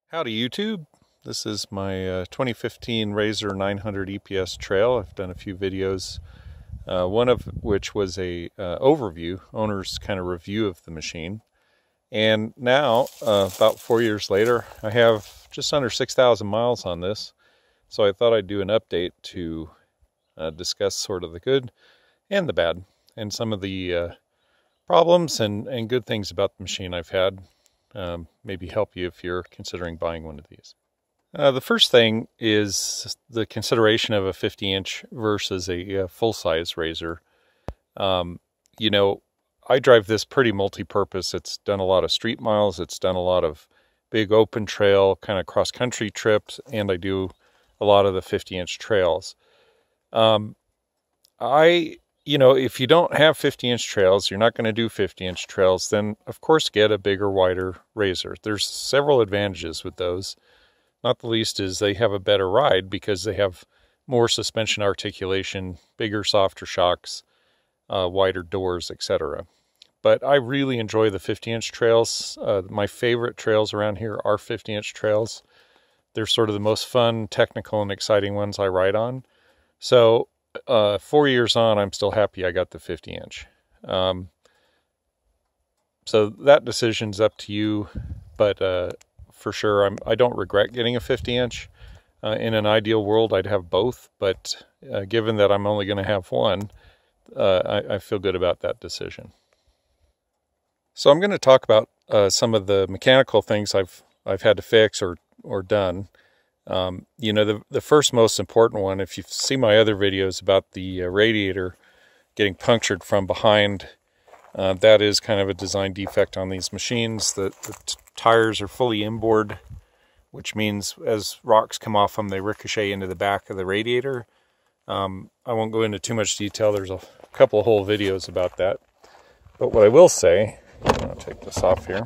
Howdy YouTube, this is my 2015 RZR 900 EPS Trail. I've done a few videos, one of which was a overview, owner's kind of review of the machine. And now, about 4 years later, I have just under 6,000 miles on this. So I thought I'd do an update to discuss sort of the good and the bad, and some of the problems and good things about the machine I've had. Maybe help you if you're considering buying one of these. The first thing is the consideration of a 50-inch versus a full-size RZR. You know, I drive this pretty multi-purpose. It's done a lot of street miles. It's done a lot of big open trail, kind of cross-country trips, and I do a lot of the 50-inch trails. You know, if you don't have 50-inch trails, you're not going to do 50-inch trails, then of course get a bigger, wider RZR. There's several advantages with those. Not the least is they have a better ride because they have more suspension articulation, bigger, softer shocks, wider doors, etc. But I really enjoy the 50-inch trails. My favorite trails around here are 50-inch trails. They're sort of the most fun, technical, and exciting ones I ride on. So 4 years on, I'm still happy I got the 50-inch. So that decision's up to you, but for sure, I don't regret getting a 50-inch. In an ideal world, I'd have both, but given that I'm only going to have one, I feel good about that decision. So I'm going to talk about some of the mechanical things I've had to fix or done. You know, the first most important one, if you see my other videos about the radiator getting punctured from behind, that is kind of a design defect on these machines. The tires are fully inboard, which means as rocks come off them, they ricochet into the back of the radiator. I won't go into too much detail. There's a couple of whole videos about that. But what I will say, I'll take this off here,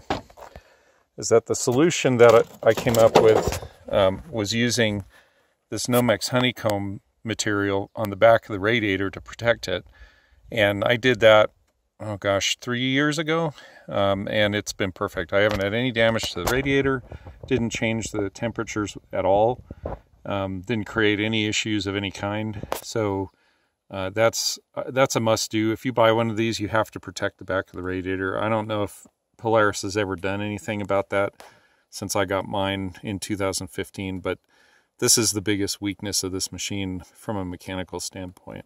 is that the solution that I came up with was using this Nomex honeycomb material on the back of the radiator to protect it. And I did that, oh gosh, 3 years ago, and it's been perfect. I haven't had any damage to the radiator, didn't change the temperatures at all, didn't create any issues of any kind. So that's a must-do. If you buy one of these, you have to protect the back of the radiator. I don't know if Polaris has ever done anything about that since I got mine in 2015, but this is the biggest weakness of this machine from a mechanical standpoint.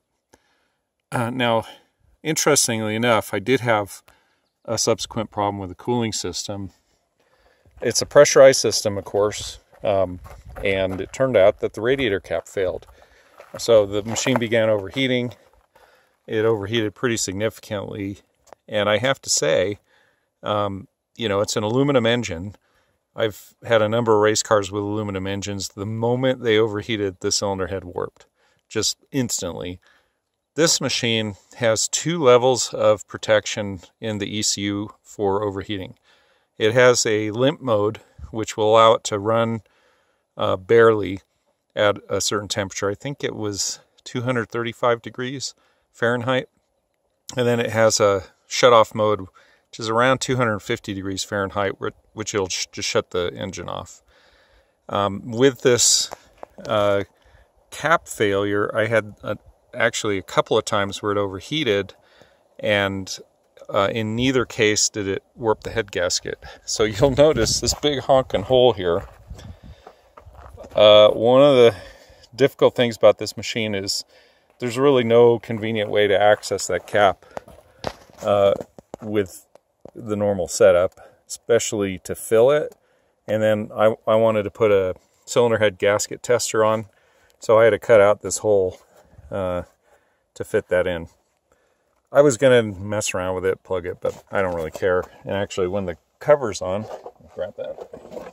Now, interestingly enough, I did have a subsequent problem with the cooling system. It's a pressurized system, of course, and it turned out that the radiator cap failed. So the machine began overheating. It overheated pretty significantly, and I have to say, you know, it's an aluminum engine. I've had a number of race cars with aluminum engines. The moment they overheated, the cylinder head warped, just instantly. This machine has 2 levels of protection in the ECU for overheating. It has a limp mode, which will allow it to run barely at a certain temperature. I think it was 235 degrees Fahrenheit. And then it has a shut-off mode, which is around 250 degrees Fahrenheit, which it'll just shut the engine off. With this cap failure, I had actually a couple of times where it overheated, and in neither case did it warp the head gasket. So you'll notice this big honking hole here. One of the difficult things about this machine is there's really no convenient way to access that cap with the normal setup, especially to fill it. And then I wanted to put a cylinder head gasket tester on, so I had to cut out this hole to fit that in. I was going to mess around with it, plug it, but I don't really care. And actually, when the cover's on, I'll grab that.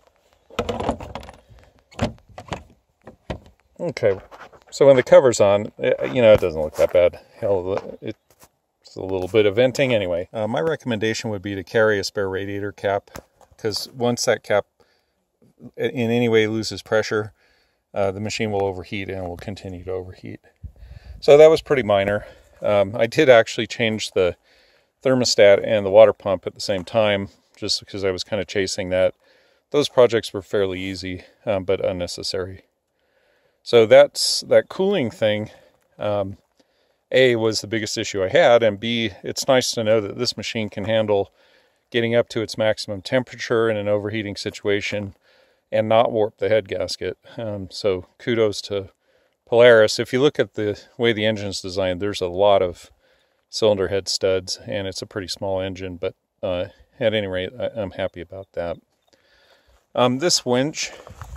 Okay, so when the cover's on, you know, it doesn't look that bad. Hell, it's a little bit of venting anyway. My recommendation would be to carry a spare radiator cap, because once that cap in any way loses pressure, the machine will overheat and will continue to overheat. So that was pretty minor. I did actually change the thermostat and the water pump at the same time, just because I was kind of chasing that. those projects were fairly easy, but unnecessary. So that cooling thing, A, was the biggest issue I had, and B, it's nice to know that this machine can handle getting up to its maximum temperature in an overheating situation and not warp the head gasket. So kudos to Polaris. If you look at the way the engine's designed, there's a lot of cylinder head studs, and it's a pretty small engine, but at any rate, I'm happy about that. This winch,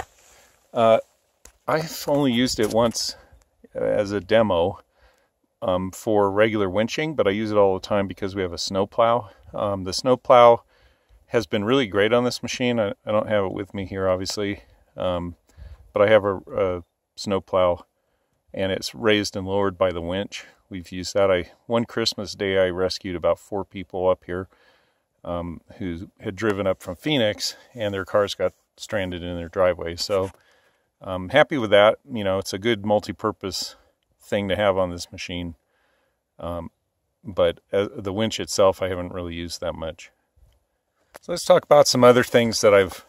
I've only used it once as a demo for regular winching, but I use it all the time because we have a snowplow. The snowplow has been really great on this machine. I don't have it with me here, obviously, but I have a snowplow, and it's raised and lowered by the winch. We've used that. One Christmas day, I rescued about 4 people up here who had driven up from Phoenix, and their cars got stranded in their driveway. So I'm happy with that. You know, it's a good multi-purpose thing to have on this machine. But the winch itself, I haven't really used that much. So let's talk about some other things that I've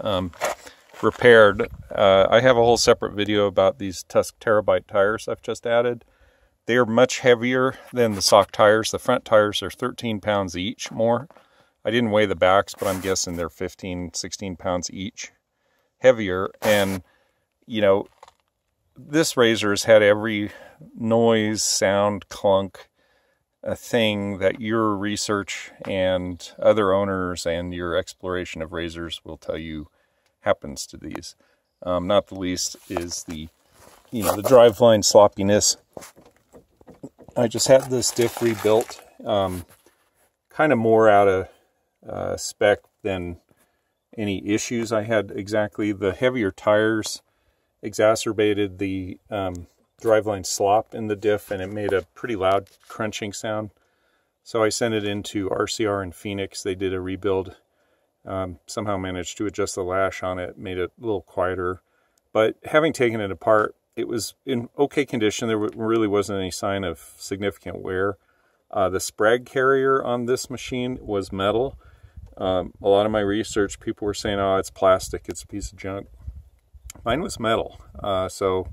repaired. I have a whole separate video about these Tusk Terabyte tires I've just added. They are much heavier than the stock tires. The front tires are 13 pounds each more. I didn't weigh the backs, but I'm guessing they're 15, 16 pounds each heavier. And, you know, this RZR's had every noise, sound, clunk, a thing that your research and other owners and your exploration of RZRs will tell you happens to these. Not the least is the driveline sloppiness. I just had this diff rebuilt, kind of more out of spec than any issues I had exactly. The heavier tires exacerbated the driveline slop in the diff, and it made a pretty loud crunching sound. So I sent it into RCR in Phoenix. They did a rebuild, somehow managed to adjust the lash on it, made it a little quieter. But having taken it apart, it was in okay condition. There really wasn't any sign of significant wear. The sprag carrier on this machine was metal. A lot of my research, people were saying, oh, it's plastic, it's a piece of junk. Mine was metal. So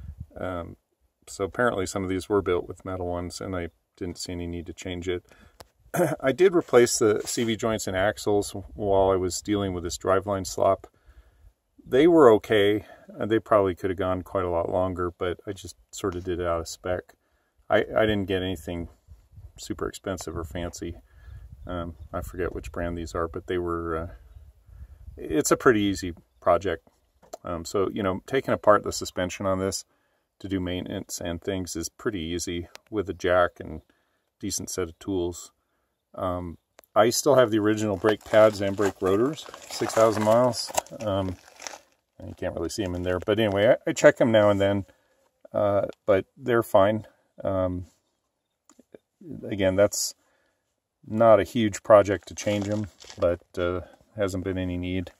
apparently some of these were built with metal ones, and I didn't see any need to change it. I did replace the CV joints and axles while I was dealing with this driveline slop. They were okay. They probably could have gone quite a lot longer, but I just sort of did it out of spec. I didn't get anything super expensive or fancy. I forget which brand these are, but they were, it's a pretty easy project. So, you know, taking apart the suspension on this to do maintenance and things is pretty easy with a jack and decent set of tools. I still have the original brake pads and brake rotors, 6,000 miles. You can't really see them in there, but anyway, I check them now and then, but they're fine. Again, that's not a huge project to change them, but hasn't been any need.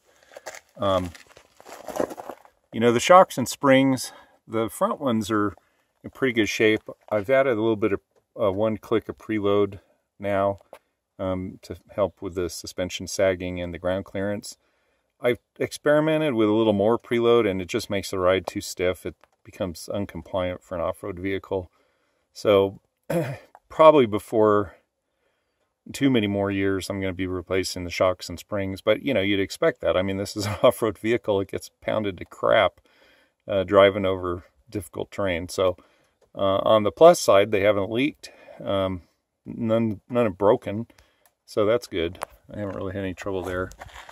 You know, the shocks and springs, the front ones are in pretty good shape. I've added a little bit of one click of preload now to help with the suspension sagging and the ground clearance. I've experimented with a little more preload, and it just makes the ride too stiff. It becomes uncompliant for an off-road vehicle. So probably before too many more years, I'm going to be replacing the shocks and springs. But, you know, you'd expect that. I mean, this is an off-road vehicle. It gets pounded to crap driving over difficult terrain. So on the plus side, they haven't leaked. None have broken. So that's good. I haven't really had any trouble there.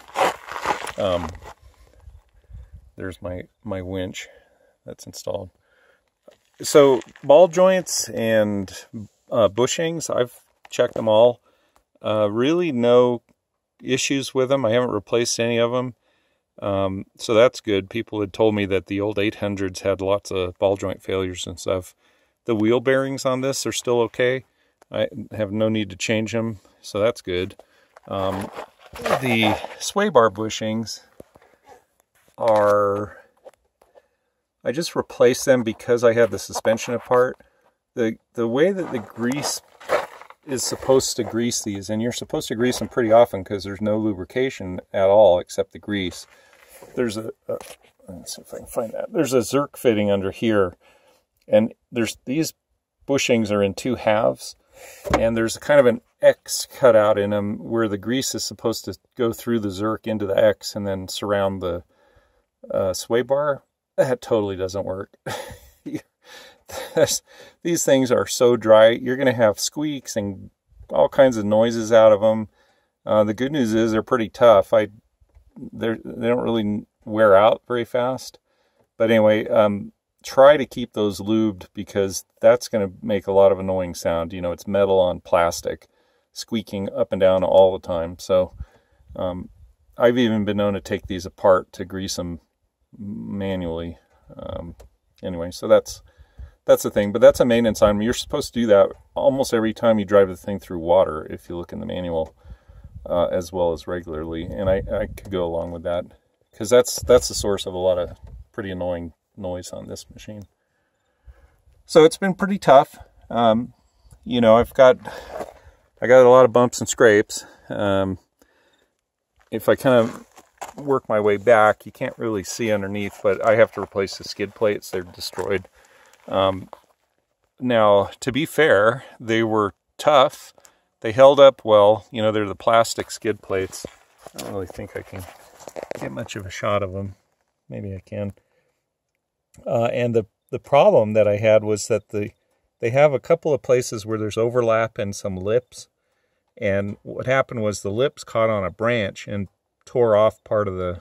There's my winch that's installed. So ball joints and bushings, I've checked them all. Really no issues with them. I haven't replaced any of them. So that's good. People had told me that the old 800s had lots of ball joint failures and stuff. The wheel bearings on this are still okay. I have no need to change them, so that's good. The sway bar bushings are, I just replaced them because I had the suspension apart. The way that the grease is supposed to grease these, and you're supposed to grease them pretty often because there's no lubrication at all except the grease. There's let's see if I can find that. There's a Zerk fitting under here, and these bushings are in 2 halves, and there's kind of an X cut out in them where the grease is supposed to go through the Zerk into the X and then surround the sway bar. That totally doesn't work. These things are so dry. You're going to have squeaks and all kinds of noises out of them. The good news is they're pretty tough. They don't really wear out very fast. But anyway, try to keep those lubed because that's going to make a lot of annoying sound. You know, it's metal on plastic, squeaking up and down all the time. So I've even been known to take these apart to grease them manually. Anyway, so that's the thing. But that's a maintenance item. You're supposed to do that almost every time you drive the thing through water, if you look in the manual, as well as regularly. And I could go along with that because that's the source of a lot of pretty annoying noise on this machine. So it's been pretty tough. You know, I got a lot of bumps and scrapes. If I kind of work my way back, you can't really see underneath, but I have to replace the skid plates. They're destroyed. Now, to be fair, they were tough. They held up well. You know, they're the plastic skid plates. I don't really think I can get much of a shot of them. Maybe I can. And the problem that I had was that they have a couple of places where there's overlap and some lips. And what happened was the lips caught on a branch and tore off part of the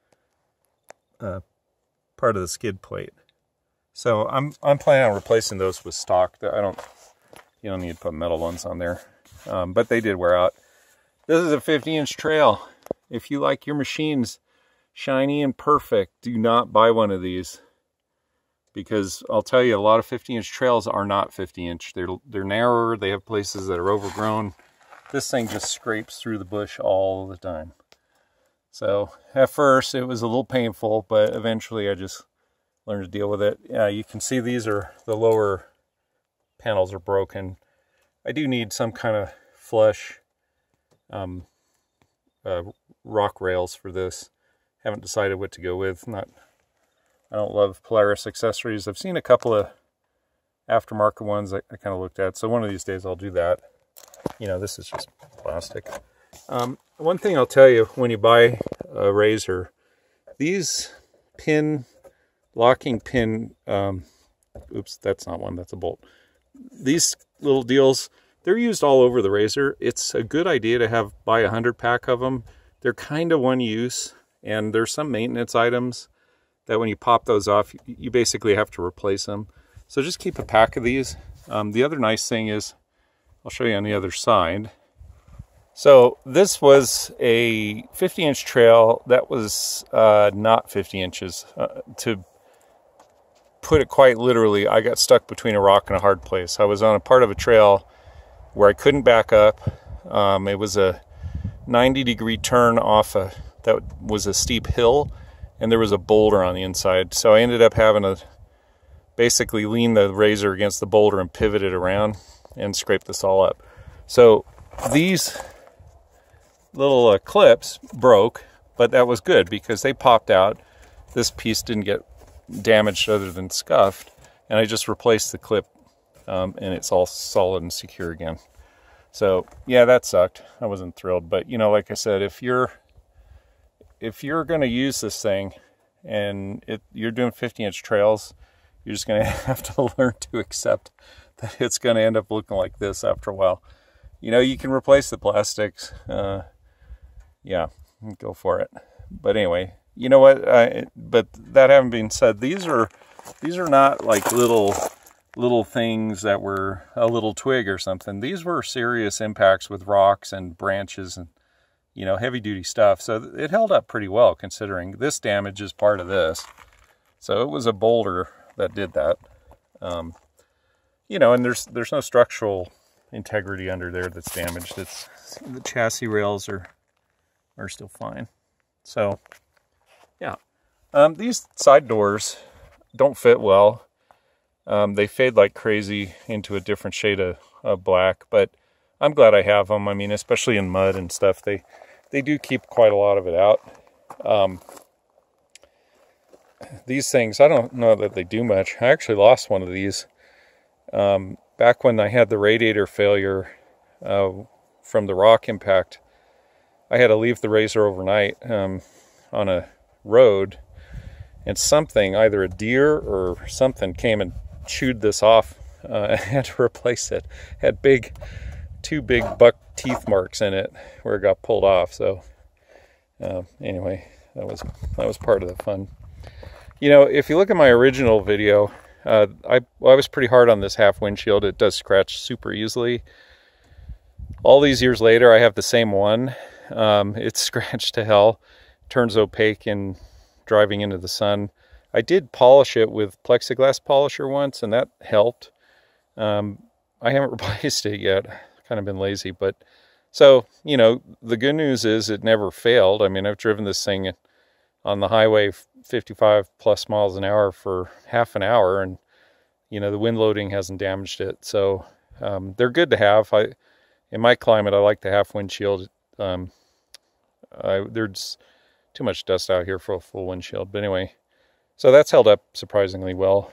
skid plate. So I'm planning on replacing those with stock. You don't need to put metal ones on there, but they did wear out. This is a 50-inch trail. If you like your machines shiny and perfect, do not buy one of these, because I'll tell you, a lot of 50-inch trails are not 50-inch. They're narrower. They have places that are overgrown. This thing just scrapes through the bush all the time. So at first it was a little painful, but eventually I just learned to deal with it. Yeah, you can see the lower panels are broken. I do need some kind of flush rock rails for this. Haven't decided what to go with. I don't love Polaris accessories. I've seen a couple of aftermarket ones I kind of looked at. So one of these days I'll do that. You know, this is just plastic. One thing I'll tell you, when you buy a razor, these locking pin, oops, that's not one, that's a bolt. These little deals, they're used all over the razor. It's a good idea to buy a 100-pack of them. They're kind of one use, and there's some maintenance items that when you pop those off, you basically have to replace them. So just keep a pack of these. The other nice thing is, I'll show you on the other side. So this was a 50-inch trail that was not 50 inches. To put it quite literally, I got stuck between a rock and a hard place. I was on a part of a trail where I couldn't back up. It was a 90-degree turn that was a steep hill, and there was a boulder on the inside. So I ended up having to basically lean the razor against the boulder and pivot it around and scrape this all up. So these little clips broke, but that was good because they popped out. This piece didn't get damaged other than scuffed, and I just replaced the clip, and it's all solid and secure again. So yeah, that sucked. I wasn't thrilled, but you know, like I said, if you're going to use this thing and you're doing 50-inch trails, you're just going to have to learn to accept that it's going to end up looking like this after a while. You know, you can replace the plastics. Yeah, go for it. But anyway, you know what? But that having been said, these are not like little things that were a little twig or something. These were serious impacts with rocks and branches and, you know, heavy duty stuff. So it held up pretty well considering this damage is part of this. So it was a boulder that did that. You know, and there's no structural integrity under there that's damaged. The chassis rails are still fine. So yeah, these side doors don't fit well. They fade like crazy into a different shade of black, but I'm glad I have them. I mean, especially in mud and stuff, they do keep quite a lot of it out. These things, I don't know that they do much. I actually lost one of these back when I had the radiator failure from the rock impact. I had to leave the RZR overnight on a road, and something, either a deer or something, came and chewed this off. I had to replace it. Had two big buck teeth marks in it where it got pulled off. So anyway, that was part of the fun. You know, if you look at my original video, I was pretty hard on this half windshield. It does scratch super easily. All these years later, I have the same one. It's scratched to hell, turns opaque in driving into the sun. I did polish it with plexiglass polisher once, and that helped. I haven't replaced it yet. Kind of been lazy, but so, you know, the good news is it never failed. I mean, I've driven this thing on the highway 55 plus miles an hour for half an hour, and you know, the wind loading hasn't damaged it. So they're good to have. In my climate, I like the half windshield. There's too much dust out here for a full windshield, but anyway, so that's held up surprisingly well.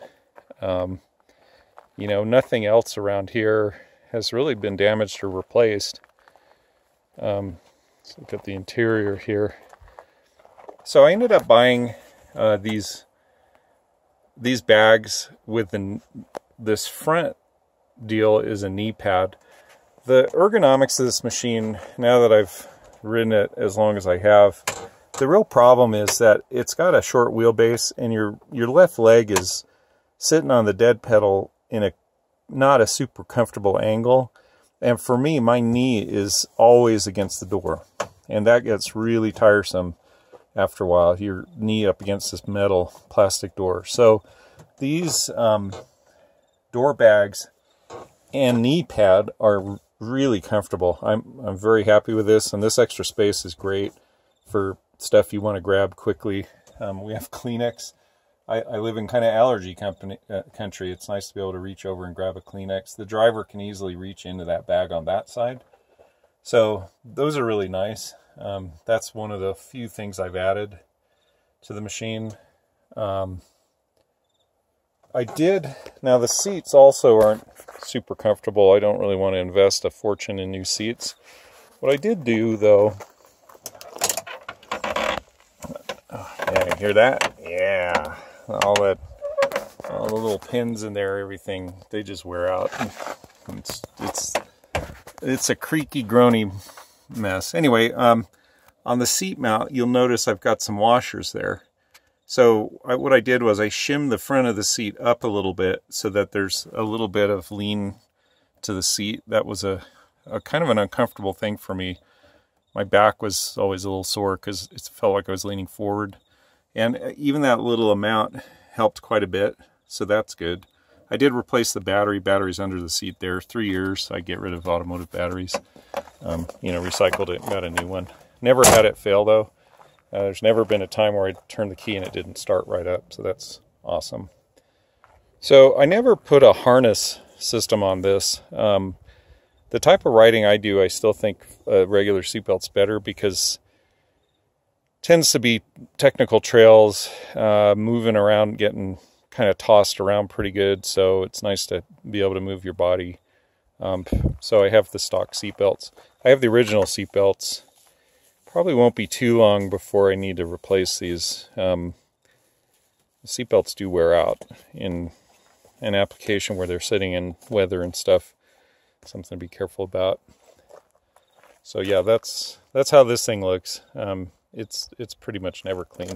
You know, nothing else around here has really been damaged or replaced. Let's look at the interior here. So I ended up buying these bags with this front deal is a knee pad. The ergonomics of this machine, now that I've ridden it as long as I have, the real problem is that it's got a short wheelbase, and your left leg is sitting on the dead pedal in a not a super comfortable angle. And for me, my knee is always against the door, and that gets really tiresome after a while, your knee up against this metal plastic door. So these door bags and knee pad are really comfortable. I'm very happy with this, and this extra space is great for stuff you want to grab quickly. We have Kleenex. I live in kind of allergy country. It's nice to be able to reach over and grab a Kleenex. The driver can easily reach into that bag on that side. So those are really nice. That's one of the few things I've added to the machine. Now the seats also aren't super comfortable. I don't really want to invest a fortune in new seats. What I did do though, yeah, you hear that? Yeah, all the little pins in there, everything, they just wear out. It's a creaky, groany mess. Anyway, on the seat mount, you'll notice I've got some washers there. So what I did was I shimmed the front of the seat up a little bit so that there's a little bit of lean to the seat. That was a kind of an uncomfortable thing for me. My back was always a little sore because it felt like I was leaning forward. And even that little amount helped quite a bit, so that's good. I did replace the batteries under the seat there. 3 years, I get rid of automotive batteries. You know, recycled it, got a new one. Never had it fail though. There's never been a time where I turned the key and it didn't start right up, so that's awesome. So I never put a harness system on this. The type of riding I do, I still think regular seatbelt's better because it tends to be technical trails, moving around, getting kind of tossed around pretty good, so it's nice to be able to move your body. So I have the stock seatbelts. I have the original seatbelts. Probably won't be too long before I need to replace these. The seatbelts do wear out in an application where they're sitting in weather and stuff. Something to be careful about. So yeah, that's how this thing looks. It's pretty much never clean.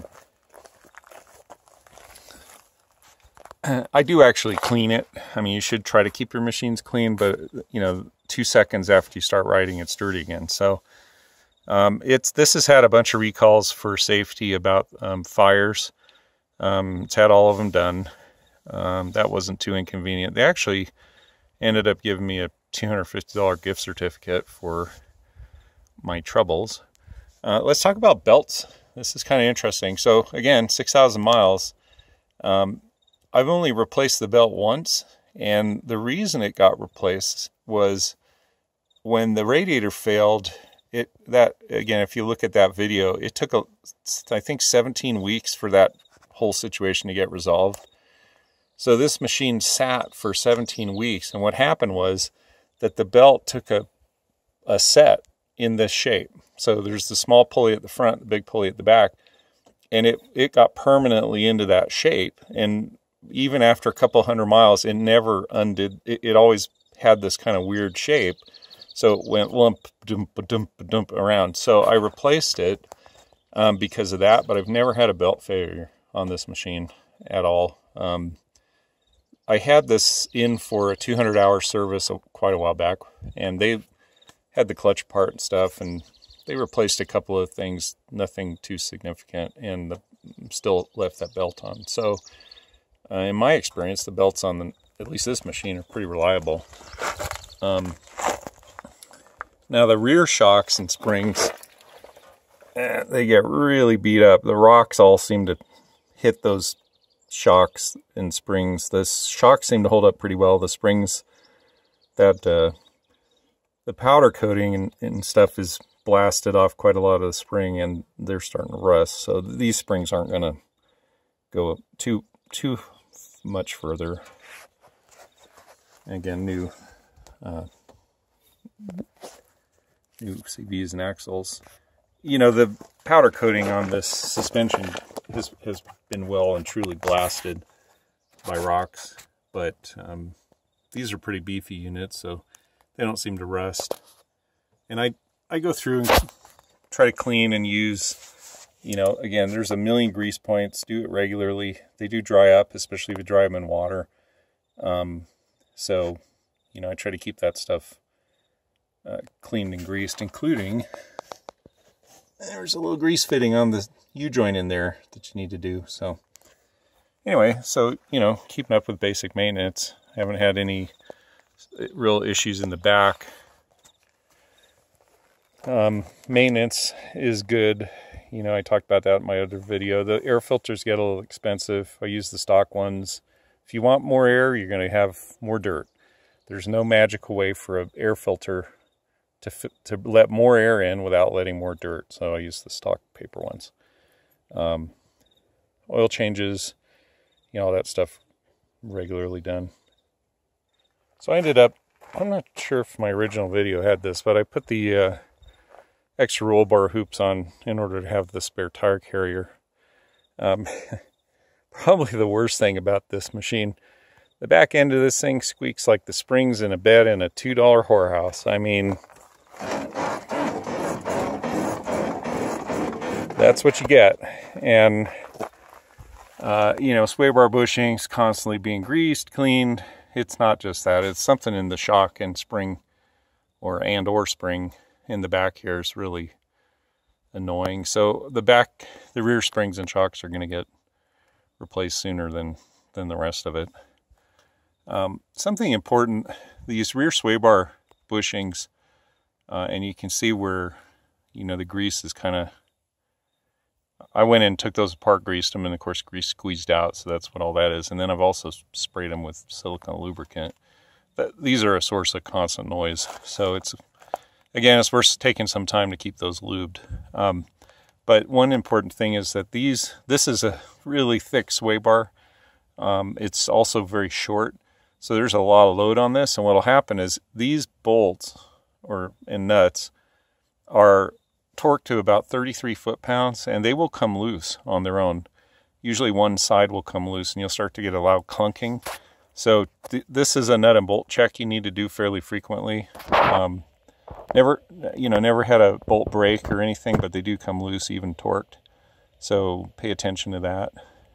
I do actually clean it. I mean, you should try to keep your machines clean, but you know, 2 seconds after you start riding, it's dirty again. So this has had a bunch of recalls for safety about fires. It's had all of them done. That wasn't too inconvenient. They actually ended up giving me a $250 gift certificate for my troubles. Let's talk about belts. This is kind of interesting. So again, 6,000 miles. I've only replaced the belt once, and the reason it got replaced was when the radiator failed, again, if you look at that video, it took I think 17 weeks for that whole situation to get resolved. So this machine sat for 17 weeks, and what happened was that the belt took a set in this shape. So there's the small pulley at the front, the big pulley at the back, and it got permanently into that shape. And even after a couple hundred miles, it never undid. It always had this kind of weird shape. So it went lump, dump, dump, dump around. So I replaced it because of that, but I've never had a belt failure on this machine at all. I had this in for a 200-hour service quite a while back, and they had the clutch part and stuff, and they replaced a couple of things, nothing too significant, and still left that belt on. So in my experience, the belts on at least this machine are pretty reliable. Now the rear shocks and springs, they get really beat up. The rocks all seem to hit those shocks and springs. The shocks seem to hold up pretty well. The springs, the powder coating and stuff is blasted off quite a lot of the spring, and they're starting to rust. So these springs aren't going to go too much further. Again, new CVs and axles. You know, the powder coating on this suspension has been well and truly blasted by rocks, but these are pretty beefy units, so they don't seem to rust. And I go through and try to clean and use, you know, again, there's a million grease points. Do it regularly. They do dry up, especially if you dry them in water. So, you know, I try to keep that stuff cleaned and greased, including, there's a little grease fitting on the U-joint in there that you need to do. So anyway, so, you know, keeping up with basic maintenance. I haven't had any real issues in the back. Maintenance is good. You know, I talked about that in my other video. The air filters get a little expensive. I use the stock ones. If you want more air, you're going to have more dirt. There's no magical way for an air filter to let more air in without letting more dirt. So I use the stock paper ones. Oil changes, you know, all that stuff regularly done. So I ended up, I'm not sure if my original video had this, but I put the extra roll bar hoops on in order to have the spare tire carrier. Probably the worst thing about this machine, the back end of this thing squeaks like the springs in a bed in a $2 whorehouse. I mean, that's what you get. And you know, sway bar bushings constantly being greased, cleaned. It's not just that, it's something in the shock and spring or spring in the back here is really annoying. So the rear springs and shocks are going to get replaced sooner than the rest of it. Something important, these rear sway bar bushings, and you can see where, you know, the grease is kind of, I went in and took those apart, greased them, and of course grease squeezed out, so that's what all that is. And then I've also sprayed them with silicone lubricant. These are a source of constant noise, so it's worth taking some time to keep those lubed. But one important thing is that this is a really thick sway bar. It's also very short, so there's a lot of load on this, and what will happen is these bolts and nuts are torqued to about 33 foot-pounds, and they will come loose on their own. Usually one side will come loose, and you'll start to get a loud clunking. So this is a nut and bolt check you need to do fairly frequently. Never had a bolt break or anything, but they do come loose, even torqued. So pay attention to that.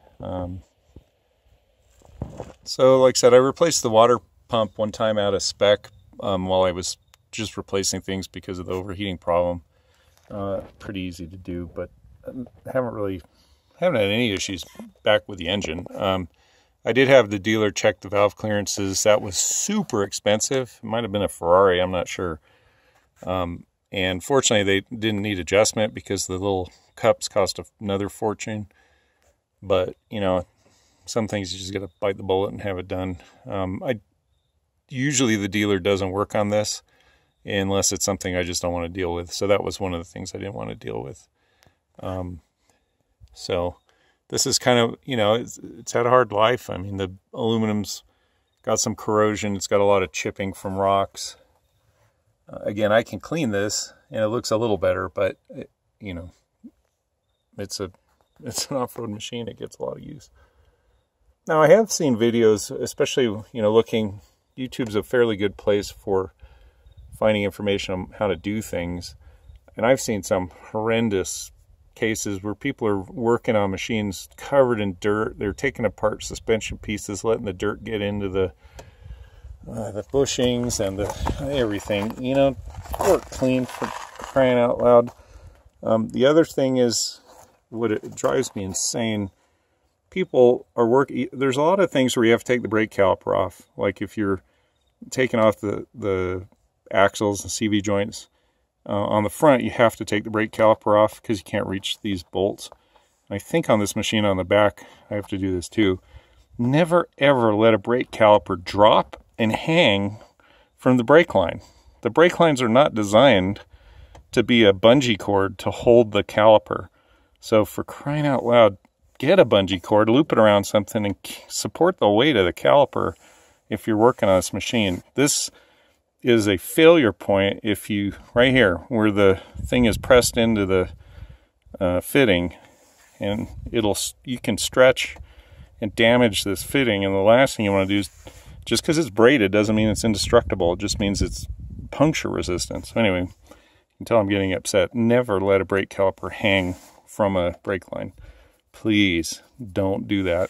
So like I said, I replaced the water pump one time out of spec while I was just replacing things because of the overheating problem. Pretty easy to do, but haven't had any issues back with the engine. I did have the dealer check the valve clearances. That was super expensive. It might have been a Ferrari, I'm not sure. And fortunately they didn't need adjustment because the little cups cost another fortune. But, you know, some things you just got to bite the bullet and have it done. Usually the dealer doesn't work on this, unless it's something I just don't want to deal with. So that was one of the things I didn't want to deal with. So this is kind of, you know, it's had a hard life. I mean, the aluminum's got some corrosion. It's got a lot of chipping from rocks. Again, I can clean this and it looks a little better, but you know, it's an off-road machine. It gets a lot of use. Now, I have seen videos, especially, you know, YouTube's a fairly good place for finding information on how to do things. And I've seen some horrendous cases where people are working on machines covered in dirt. They're taking apart suspension pieces, letting the dirt get into the bushings and everything. You know, work clean, for crying out loud. The other thing is, what it drives me insane, people are working, there's a lot of things where you have to take the brake caliper off. Like if you're taking off the axles and CV joints, on the front you have to take the brake caliper off because you can't reach these bolts. I think on this machine on the back I have to do this too. Never ever let a brake caliper drop and hang from the brake line. The brake lines are not designed to be a bungee cord to hold the caliper. So for crying out loud, get a bungee cord, loop it around something, and support the weight of the caliper if you're working on this machine. This is a failure point if you, right here, where the thing is pressed into the fitting, and you can stretch and damage this fitting, and the last thing you want to do is, just because it's braided doesn't mean it's indestructible. It just means it's puncture resistant. So anyway, you can tell I'm getting upset. Never let a brake caliper hang from a brake line. Please don't do that.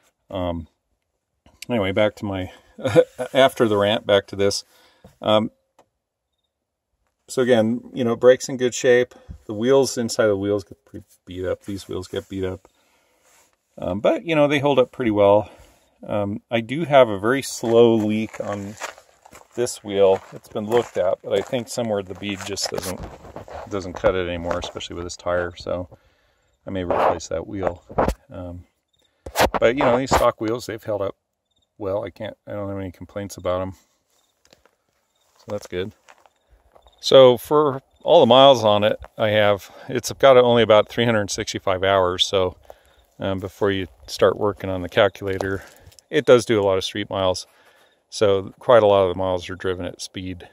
Anyway, back to my after the rant, back to this. So again, you know, brakes in good shape. The wheels, inside the wheels, get pretty beat up. These wheels get beat up, but you know, they hold up pretty well. I do have a very slow leak on this wheel. It's been looked at, but I think somewhere the bead just doesn't cut it anymore, especially with this tire. So I may replace that wheel. But you know, these stock wheels, they've held up well. I don't have any complaints about them. So that's good. So for all the miles on it, it's got only about 365 hours. So before you start working on the calculator, it does do a lot of street miles. So quite a lot of the miles are driven at speed.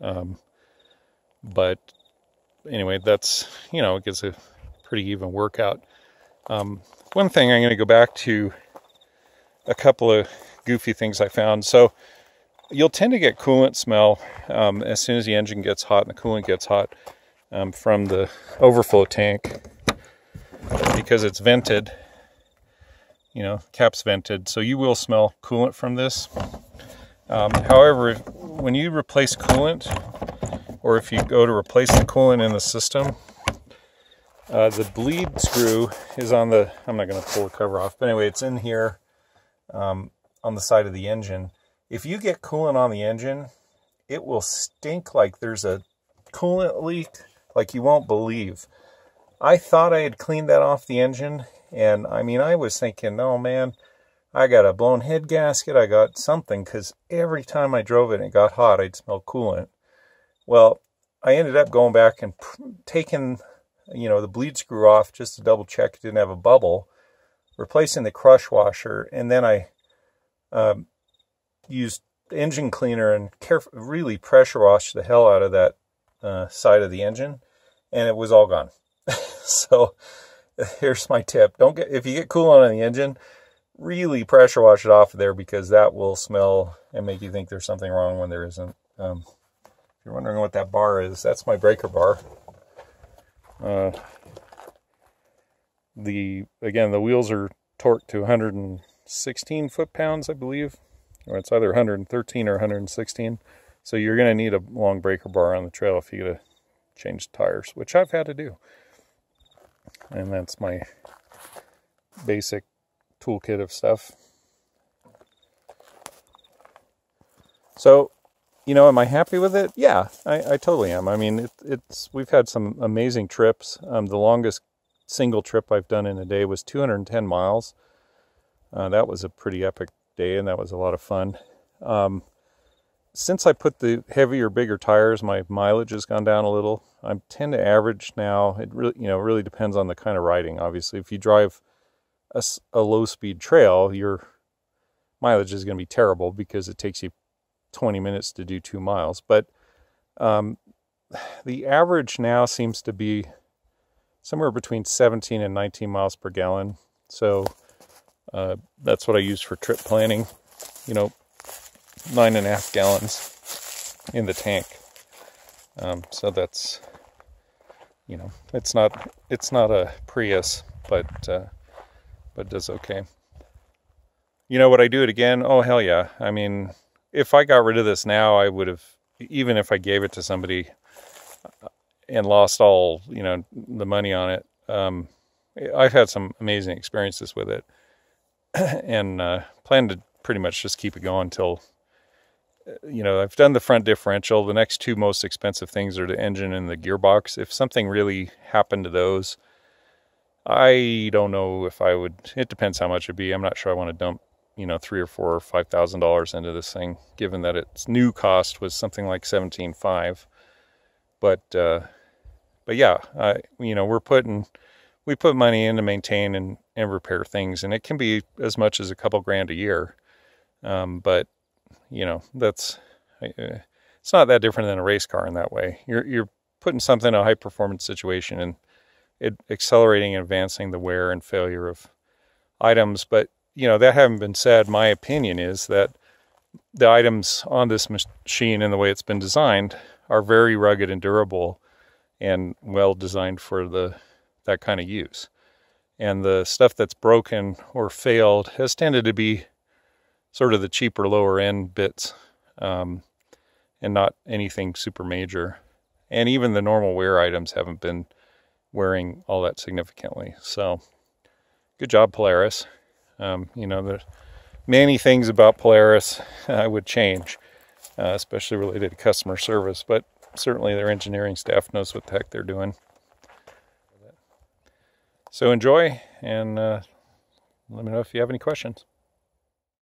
But anyway, that's, you know, it gives a pretty even workout. One thing I'm going to go back to, a couple of goofy things I found. So you'll tend to get coolant smell as soon as the engine gets hot and the coolant gets hot from the overflow tank, because it's vented, you know, cap's vented. So you will smell coolant from this. However, when you replace coolant, or if you go to replace the coolant in the system, the bleed screw is on the, I'm not going to pull the cover off, but anyway, it's in here on the side of the engine. If you get coolant on the engine, it will stink like there's a coolant leak, like you won't believe. I thought I had cleaned that off the engine, and I mean, I was thinking, oh man, I got a blown head gasket, I got something, because every time I drove it and it got hot, I'd smell coolant. Well, I ended up going back and taking, you know, the bleed screw off just to double check it didn't have a bubble, replacing the crush washer, and then I used engine cleaner and really pressure washed the hell out of that side of the engine, and it was all gone. So here's my tip: if you get coolant on the engine, really pressure wash it off of there, because that will smell and make you think there's something wrong when there isn't. If you're wondering what that bar is, that's my breaker bar. Again, the wheels are torqued to 116 foot-pounds, I believe, or it's either 113 or 116. So you're going to need a long breaker bar on the trail if you get to change the tires, which I've had to do. And that's my basic toolkit of stuff. So, you know, am I happy with it? Yeah, I totally am. I mean, we've had some amazing trips. The longest single trip I've done in a day was 210 miles. That was a pretty epic day, and that was a lot of fun. since I put the heavier, bigger tires, my mileage has gone down a little. I tend to average now. It really, really depends on the kind of riding. Obviously, if you drive a low-speed trail, your mileage is going to be terrible because it takes you 20 minutes to do 2 miles. But the average now seems to be somewhere between 17 and 19 miles per gallon. So that's what I use for trip planning. 9.5 gallons in the tank. So that's, it's not a Prius, but does okay. Would I do it again? Oh, hell yeah. I mean, if I got rid of this now, I would have, even if I gave it to somebody and lost all, the money on it. I've had some amazing experiences with it and plan to pretty much just keep it going until, I've done the front differential. The next two most expensive things are the engine and the gearbox. If something really happened to those, I don't know if I would. It depends how much it'd be. I'm not sure I want to dump, $3,000 or $4,000 or $5,000 into this thing, given that its new cost was something like $17,500. But yeah, we put money in to maintain and repair things, and it can be as much as a couple grand a year. But it's not that different than a race car in that way. You're putting something in a high performance situation and accelerating and advancing the wear and failure of items. But that having been said, my opinion is that the items on this machine and the way it's been designed are very rugged and durable and well designed for that kind of use. And the stuff that's broken or failed has tended to be sort of the cheaper, lower end bits, and not anything super major. And even the normal wear items haven't been wearing all that significantly. So good job, Polaris. There's many things about Polaris I would change, especially related to customer service, but certainly their engineering staff knows what the heck they're doing. So enjoy, and let me know if you have any questions.